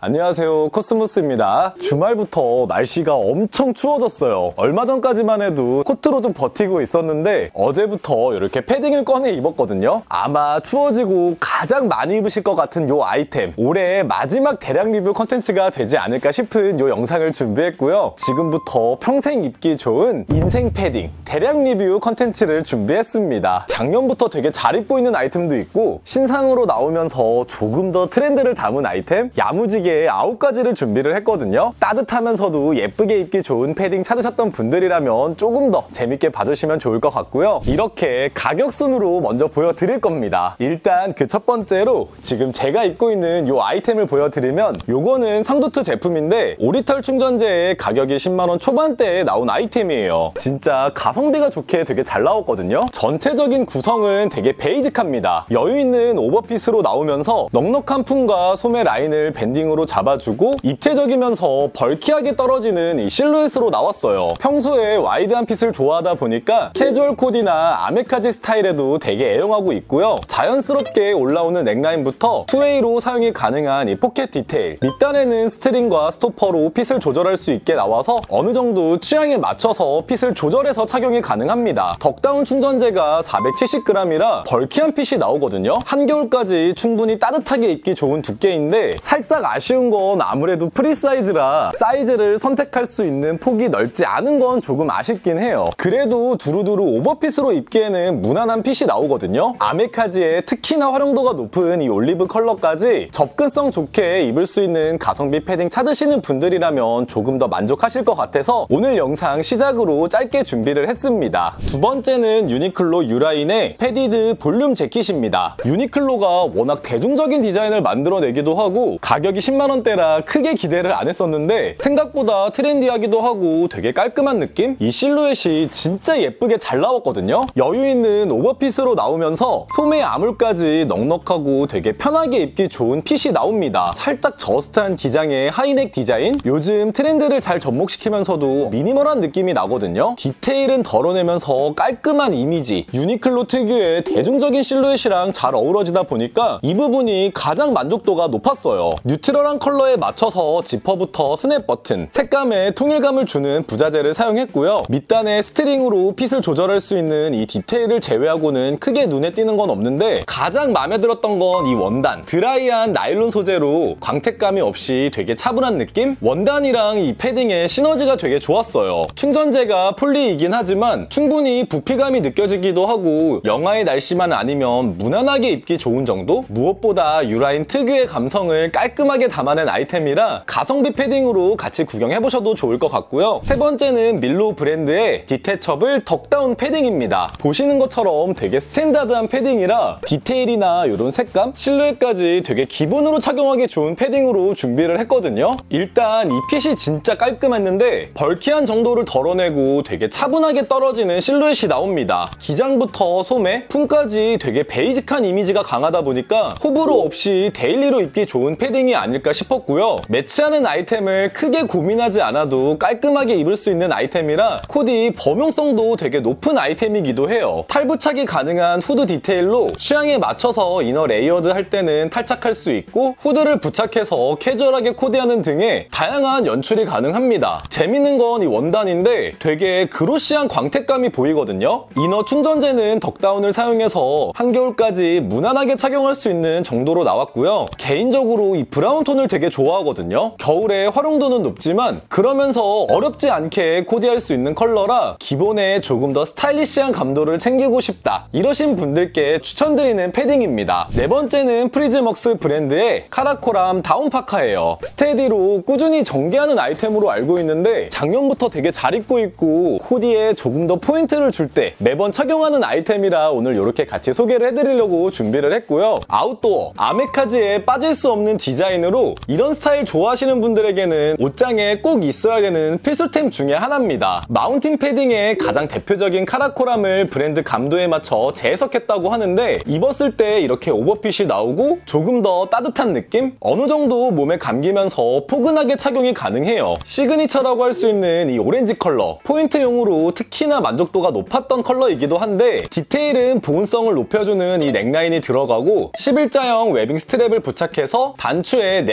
안녕하세요, 코스모스입니다. 주말부터 날씨가 엄청 추워졌어요. 얼마 전까지만 해도 코트로 좀 버티고 있었는데 어제부터 이렇게 패딩을 꺼내 입었거든요. 아마 추워지고 가장 많이 입으실 것 같은 요 아이템, 올해 마지막 대량 리뷰 컨텐츠가 되지 않을까 싶은 요 영상을 준비했고요. 지금부터 평생 입기 좋은 인생 패딩 대량 리뷰 컨텐츠를 준비했습니다. 작년부터 되게 잘 입고 있는 아이템도 있고 신상으로 나오면서 조금 더 트렌드를 담은 아이템 야무지게 9가지를 준비를 했거든요. 따뜻하면서도 예쁘게 입기 좋은 패딩 찾으셨던 분들이라면 조금 더 재밌게 봐주시면 좋을 것 같고요. 이렇게 가격 순으로 먼저 보여드릴 겁니다. 일단 그 첫 번째로 지금 제가 입고 있는 이 아이템을 보여드리면, 요거는 상도트 제품인데 오리털 충전재의 가격이 10만원 초반대에 나온 아이템이에요. 진짜 가성비가 좋게 되게 잘 나왔거든요. 전체적인 구성은 되게 베이직합니다. 여유있는 오버핏으로 나오면서 넉넉한 품과 소매 라인을 밴딩으로 잡아주고 입체적이면서 벌키하게 떨어지는 이 실루엣으로 나왔어요. 평소에 와이드한 핏을 좋아하다 보니까 캐주얼 코디나 아메카지 스타일에도 되게 애용하고 있고요. 자연스럽게 올라오는 넥라인부터 투웨이로 사용이 가능한 이 포켓 디테일, 밑단에는 스트링과 스토퍼로 핏을 조절할 수 있게 나와서 어느 정도 취향에 맞춰서 핏을 조절해서 착용이 가능합니다. 덕다운 충전재가 470g이라 벌키한 핏이 나오거든요. 한겨울까지 충분히 따뜻하게 입기 좋은 두께인데 살짝 아쉬운 건 아무래도 프리 사이즈라 사이즈를 선택할 수 있는 폭이 넓지 않은 건 조금 아쉽긴 해요. 그래도 두루두루 오버핏으로 입기에는 무난한 핏이 나오거든요. 아메카지의 특히나 활용도가 높은 이 올리브 컬러까지 접근성 좋게 입을 수 있는 가성비 패딩 찾으시는 분들이라면 조금 더 만족하실 것 같아서 오늘 영상 시작으로 짧게 준비를 했습니다. 두 번째는 유니클로 유라인의 패디드 볼륨 재킷입니다. 유니클로가 워낙 대중적인 디자인을 만들어내기도 하고 가격이 10만원대라 크게 기대를 안 했었는데 생각보다 트렌디하기도 하고 되게 깔끔한 느낌? 이 실루엣이 진짜 예쁘게 잘 나왔거든요. 여유있는 오버핏으로 나오면서 소매 아물까지 넉넉하고 되게 편하게 입기 좋은 핏이 나옵니다. 살짝 저스트한 기장의 하이넥 디자인? 요즘 트렌드를 잘 접목시키면서도 미니멀한 느낌이 나거든요. 디테일은 덜어내면서 깔끔한 이미지, 유니클로 특유의 대중적인 실루엣이랑 잘 어우러지다 보니까 이 부분이 가장 만족도가 높았어요. 뉴트럴한 컬러에 맞춰서 지퍼부터 스냅 버튼, 색감에 통일감을 주는 부자재를 사용했고요. 밑단에 스트링으로 핏을 조절할 수 있는 이 디테일을 제외하고는 크게 눈에 띄는 건 없는데 가장 마음에 들었던 건 이 원단. 드라이한 나일론 소재로 광택감이 없이 되게 차분한 느낌? 원단이랑 이 패딩의 시너지가 되게 좋았어요. 충전재가 폴리이긴 하지만 충분히 부피감이 느껴지기도 하고 영하의 날씨만 아니면 무난하게 입기 좋은 정도? 무엇보다 유라인 특유의 감성을 깔끔하게 담아낸 아이템이라 가성비 패딩으로 같이 구경해보셔도 좋을 것 같고요. 세 번째는 밀로 브랜드의 디태처블 덕다운 패딩입니다. 보시는 것처럼 되게 스탠다드한 패딩이라 디테일이나 이런 색감, 실루엣까지 되게 기본으로 착용하기 좋은 패딩으로 준비를 했거든요. 일단 이 핏이 진짜 깔끔했는데 벌키한 정도를 덜어내고 되게 차분하게 떨어지는 실루엣이 나옵니다. 기장부터 소매, 품까지 되게 베이직한 이미지가 강하다 보니까 호불호 없이 데일리로 입기 좋은 패딩이 아닐까 싶었고요. 매치하는 아이템을 크게 고민하지 않아도 깔끔하게 입을 수 있는 아이템이라 코디 범용성도 되게 높은 아이템이기도 해요. 탈부착이 가능한 후드 디테일로 취향에 맞춰서 이너 레이어드 할 때는 탈착할 수 있고 후드를 부착해서 캐주얼하게 코디하는 등의 다양한 연출이 가능합니다. 재밌는 건 이 원단인데 되게 그로시한 광택감이 보이거든요. 이너 충전재는 덕다운을 사용해서 한겨울까지 무난하게 착용할 수 있는 정도로 나왔고요. 개인적으로 이 브라운 톤을 되게 좋아하거든요. 겨울에 활용도는 높지만 그러면서 어렵지 않게 코디할 수 있는 컬러라 기본에 조금 더 스타일리시한 감도를 챙기고 싶다, 이러신 분들께 추천드리는 패딩입니다. 네 번째는 프리즈먹스 브랜드의 카라코람 다운 파카예요. 스테디로 꾸준히 전개하는 아이템으로 알고 있는데 작년부터 되게 잘 입고 있고 코디에 조금 더 포인트를 줄 때 매번 착용하는 아이템이라 오늘 이렇게 같이 소개를 해드리려고 준비를 했고요. 아웃도어, 아메카지에 빠질 수 없는 디자인으로 이런 스타일 좋아하시는 분들에게는 옷장에 꼭 있어야 되는 필수템 중에 하나입니다. 마운틴 패딩의 가장 대표적인 카라코람을 브랜드 감도에 맞춰 재해석했다고 하는데 입었을 때 이렇게 오버핏이 나오고 조금 더 따뜻한 느낌? 어느 정도 몸에 감기면서 포근하게 착용이 가능해요. 시그니처라고 할 수 있는 이 오렌지 컬러, 포인트용으로 특히나 만족도가 높았던 컬러이기도 한데 디테일은 보온성을 높여주는 이 넥라인이 들어가고 11자형 웨빙 스트랩을 부착해서 단추에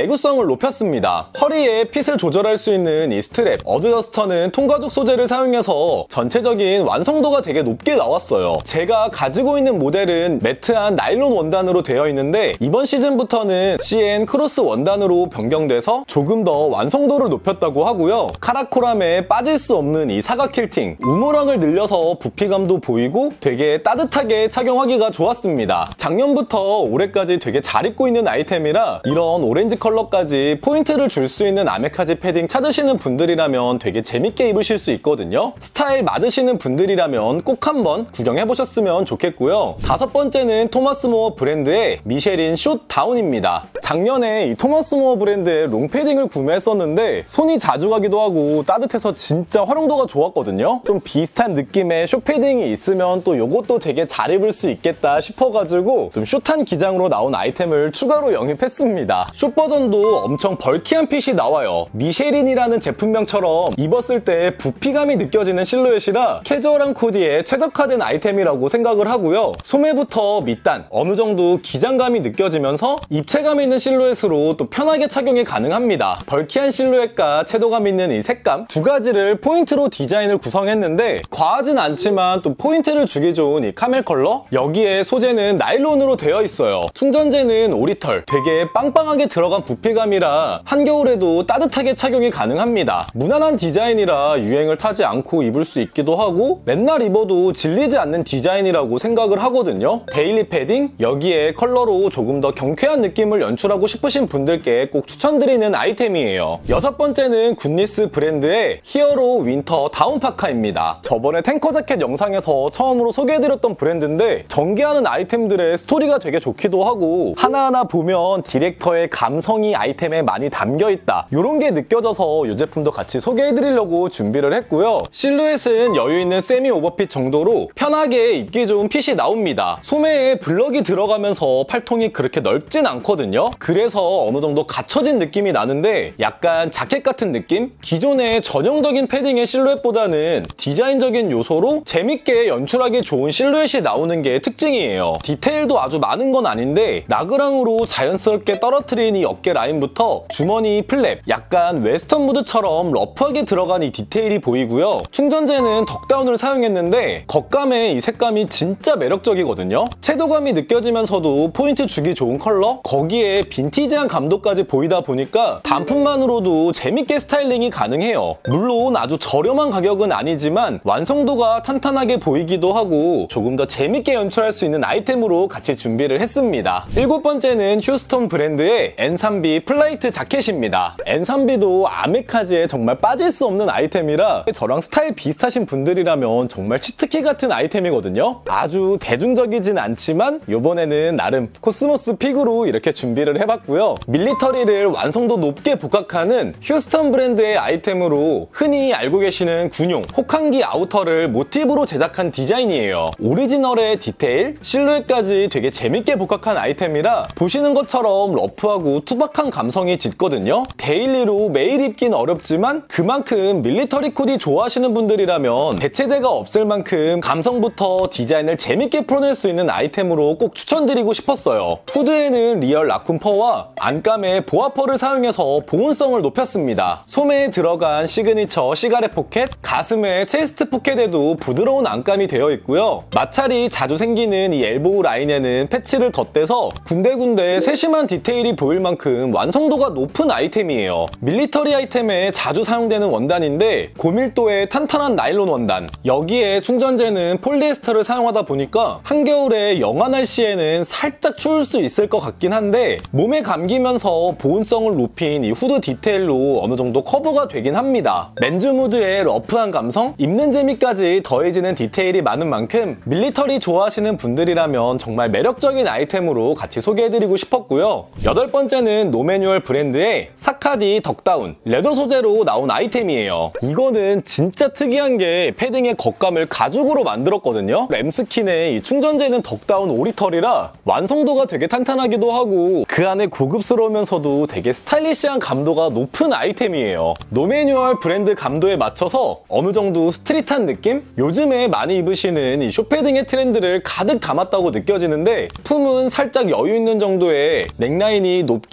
내구성을 높였습니다. 허리에 핏을 조절할 수 있는 이 스트랩, 어드저스터는 통가죽 소재를 사용해서 전체적인 완성도가 되게 높게 나왔어요. 제가 가지고 있는 모델은 매트한 나일론 원단으로 되어 있는데 이번 시즌부터는 CN 크로스 원단으로 변경돼서 조금 더 완성도를 높였다고 하고요. 카라코람에 빠질 수 없는 이 사각 퀼팅, 우물왕을 늘려서 부피감도 보이고 되게 따뜻하게 착용하기가 좋았습니다. 작년부터 올해까지 되게 잘 입고 있는 아이템이라 이런 오렌지 컬러까지 포인트를 줄 수 있는 아메카지 패딩 찾으시는 분들이라면 되게 재밌게 입으실 수 있거든요. 스타일 맞으시는 분들이라면 꼭 한번 구경해보셨으면 좋겠고요. 다섯 번째는 토마스 모어 브랜드의 미쉐린 숏 다운입니다. 작년에 이 토마스 모어 브랜드의 롱패딩을 구매했었는데 손이 자주 가기도 하고 따뜻해서 진짜 활용도가 좋았거든요. 좀 비슷한 느낌의 숏 패딩이 있으면 또 이것도 되게 잘 입을 수 있겠다 싶어가지고 좀 숏한 기장으로 나온 아이템을 추가로 영입했습니다. 숏 버전도 엄청 벌키한 핏이 나와요. 미쉐린이라는 제품명처럼 입었을 때 부피감이 느껴지는 실루엣이라 캐주얼한 코디에 최적화된 아이템이라고 생각을 하고요. 소매부터 밑단 어느 정도 기장감이 느껴지면서 입체감 있는 실루엣으로 또 편하게 착용이 가능합니다. 벌키한 실루엣과 채도감 있는 이 색감 두 가지를 포인트로 디자인을 구성했는데 과하진 않지만 또 포인트를 주기 좋은 이 카멜 컬러, 여기에 소재는 나일론으로 되어 있어요. 충전재는 오리털, 되게 빵빵하게 들어간 부피감이라 한겨울에도 따뜻하게 착용이 가능합니다. 무난한 디자인이라 유행을 타지 않고 입을 수 있기도 하고 맨날 입어도 질리지 않는 디자인이라고 생각을 하거든요. 데일리 패딩, 여기에 컬러로 조금 더 경쾌한 느낌을 연출하고 싶으신 분들께 꼭 추천드리는 아이템이에요. 여섯 번째는 굿니스 브랜드의 히어로 윈터 다운 파카입니다. 저번에 탱커 자켓 영상에서 처음으로 소개해드렸던 브랜드인데 전개하는 아이템들의 스토리가 되게 좋기도 하고 하나하나 보면 디렉터의 감성이 아이템에 많이 담겨있다, 이런 게 느껴져서 이 제품도 같이 소개해드리려고 준비를 했고요. 실루엣은 여유있는 세미 오버핏 정도로 편하게 입기 좋은 핏이 나옵니다. 소매에 블럭이 들어가면서 팔통이 그렇게 넓진 않거든요. 그래서 어느 정도 갖춰진 느낌이 나는데 약간 자켓 같은 느낌? 기존의 전형적인 패딩의 실루엣보다는 디자인적인 요소로 재밌게 연출하기 좋은 실루엣이 나오는 게 특징이에요. 디테일도 아주 많은 건 아닌데 나그랑으로 자연스럽게 떨어뜨린 이 어깨 라인부터 주머니 플랩, 약간 웨스턴 무드처럼 러프하게 들어간 이 디테일이 보이고요. 충전재는 덕다운을 사용했는데 겉감의 이 색감이 진짜 매력적이거든요. 채도감이 느껴지면서도 포인트 주기 좋은 컬러, 거기에 빈티지한 감도까지 보이다 보니까 단품만으로도 재밌게 스타일링이 가능해요. 물론 아주 저렴한 가격은 아니지만 완성도가 탄탄하게 보이기도 하고 조금 더 재밌게 연출할 수 있는 아이템으로 같이 준비를 했습니다. 일곱 번째는 휴스톤 브랜드의 N3B 플라이트 자켓입니다. N3B도 아메카지에 정말 빠질 수 없는 아이템이라 저랑 스타일 비슷하신 분들이라면 정말 치트키 같은 아이템이거든요. 아주 대중적이진 않지만 이번에는 나름 코스모스 픽으로 이렇게 준비를 해봤고요. 밀리터리를 완성도 높게 복각하는 휴스턴 브랜드의 아이템으로 흔히 알고 계시는 군용 혹한기 아우터를 모티브로 제작한 디자인이에요. 오리지널의 디테일, 실루엣까지 되게 재밌게 복각한 아이템이라 보시는 것처럼 러프하고 투박한 감성이 짙거든요. 데일리로 매일 입긴 어렵지만 그만큼 밀리터리 코디 좋아하시는 분들이라면 대체제가 없을 만큼 감성부터 디자인을 재밌게 풀어낼 수 있는 아이템으로 꼭 추천드리고 싶었어요. 후드에는 리얼 라쿤 펄과 안감의 보아 펄을 사용해서 보온성을 높였습니다. 소매에 들어간 시그니처 시가렛 포켓, 가슴의 체스트 포켓에도 부드러운 안감이 되어 있고요. 마찰이 자주 생기는 이 엘보우 라인에는 패치를 덧대서 군데군데 세심한 디테일이 보일 만큼 완성도가 높은 아이템이에요. 밀리터리 아이템에 자주 사용되는 원단인데 고밀도의 탄탄한 나일론 원단, 여기에 충전재는 폴리에스터를 사용하다 보니까 한겨울에 영하 날씨에는 살짝 추울 수 있을 것 같긴 한데 몸에 감기면서 보온성을 높인 이 후드 디테일로 어느 정도 커버가 되긴 합니다. 맨즈 무드의 러프한 감성, 입는 재미까지 더해지는 디테일이 많은 만큼 밀리터리 좋아하시는 분들이라면 정말 매력적인 아이템으로 같이 소개해드리고 싶었고요. 여덟 번째는 노매뉴얼 브랜드의 사카디 덕다운 레더 소재로 나온 아이템이에요. 이거는 진짜 특이한 게 패딩의 겉감을 가죽으로 만들었거든요. 램스킨의 이 충전재는 덕다운 오리털이라 완성도가 되게 탄탄하기도 하고 그 안에 고급스러우면서도 되게 스타일리시한 감도가 높은 아이템이에요. 노매뉴얼 브랜드 감도에 맞춰서 어느 정도 스트릿한 느낌? 요즘에 많이 입으시는 이 숏패딩의 트렌드를 가득 담았다고 느껴지는데 품은 살짝 여유 있는 정도의 넥라인이 높게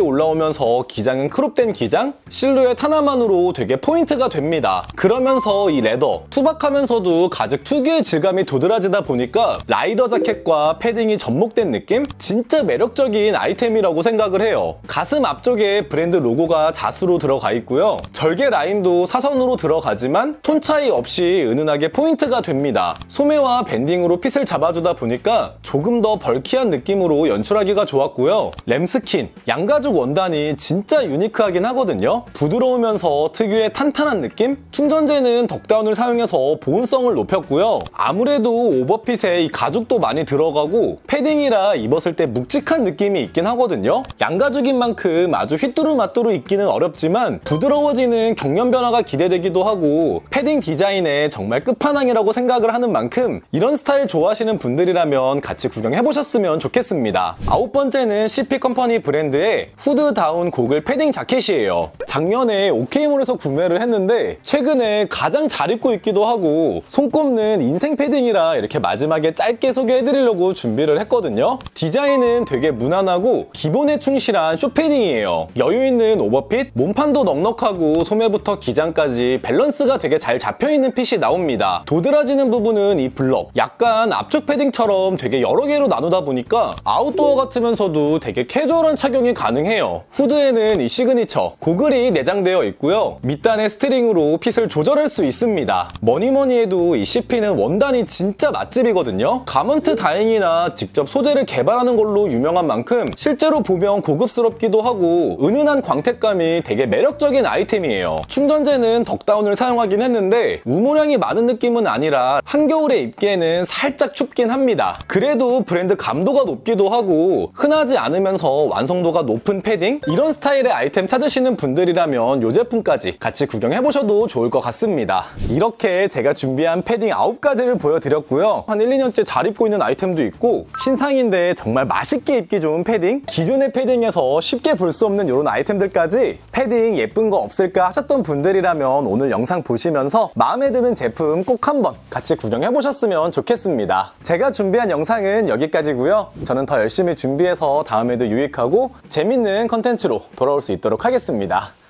올라오면서 기장은 크롭된 기장, 실루엣 하나만으로 되게 포인트가 됩니다. 그러면서 이 레더, 투박하면서도 가죽 특유의 질감이 도드라지다 보니까 라이더 자켓과 패딩이 접목된 느낌? 진짜 매력적인 아이템이라고 생각을 해요. 가슴 앞쪽에 브랜드 로고가 자수로 들어가 있고요. 절개 라인도 사선으로 들어가지만 톤 차이 없이 은은하게 포인트가 됩니다. 소매와 밴딩으로 핏을 잡아주다 보니까 조금 더 벌키한 느낌으로 연출하기가 좋았고요. 램스킨, 양가죽 원단이 진짜 유니크하긴 하거든요. 부드러우면서 특유의 탄탄한 느낌? 충전재는 덕다운을 사용해서 보온성을 높였고요. 아무래도 오버핏에 이 가죽도 많이 들어가고 패딩이라 입었을 때 묵직한 느낌이 있긴 하거든요. 양가죽인 만큼 아주 휘뚜루마뚜루 입기는 어렵지만 부드러워지는 경련 변화가 기대되기도 하고 패딩 디자인에 정말 끝판왕이라고 생각을 하는 만큼 이런 스타일 좋아하시는 분들이라면 같이 구경해보셨으면 좋겠습니다. 9번째는 CP 컴퍼니 브랜드의 후드 다운 고글 패딩 자켓이에요. 작년에 OK몰에서 구매를 했는데 최근에 가장 잘 입고 있기도 하고 손꼽는 인생 패딩이라 이렇게 마지막에 짧게 소개해드리려고 준비를 했거든요. 디자인은 되게 무난하고 기본에 충실한 숏패딩이에요. 여유있는 오버핏, 몸판도 넉넉하고 소매부터 기장까지 밸런스가 되게 잘 잡혀있는 핏이 나옵니다. 도드라지는 부분은 이 블럭, 약간 압축 패딩처럼 되게 여러 개로 나누다 보니까 아웃도어 같으면서도 되게 캐주얼한 착용이 가능해요. 후드에는 이 시그니처, 고글이 내장되어 있고요. 밑단의 스트링으로 핏을 조절할 수 있습니다. 뭐니뭐니 해도 이 CP는 원단이 진짜 맛집이거든요. 가먼트 다잉이나 직접 소재를 개발하는 걸로 유명한 만큼 실제로 보면 고급스럽기도 하고 은은한 광택감이 되게 매력적인 아이템이에요. 충전재는 덕다운을 사용하긴 했는데 우모량이 많은 느낌은 아니라 한겨울에 입기에는 살짝 춥긴 합니다. 그래도 브랜드 감도가 높기도 하고 흔하지 않으면서 완성도가 높은 패딩? 이런 스타일의 아이템 찾으시는 분들이라면 이 제품까지 같이 구경해보셔도 좋을 것 같습니다. 이렇게 제가 준비한 패딩 9가지를 보여드렸고요. 한 1, 2년째 잘 입고 있는 아이템도 있고 신상인데 정말 맛있게 입기 좋은 패딩? 기존의 패딩에서 쉽게 볼 수 없는 이런 아이템들까지 패딩 예쁜 거 없을까 하셨던 분들이라면 오늘 영상 보시면서 마음에 드는 제품 꼭 한번 같이 구경해보셨으면 좋겠습니다. 제가 준비한 영상은 여기까지고요. 저는 더 열심히 준비해서 다음에도 유익하고 재밌는 컨텐츠로 돌아올 수 있도록 하겠습니다.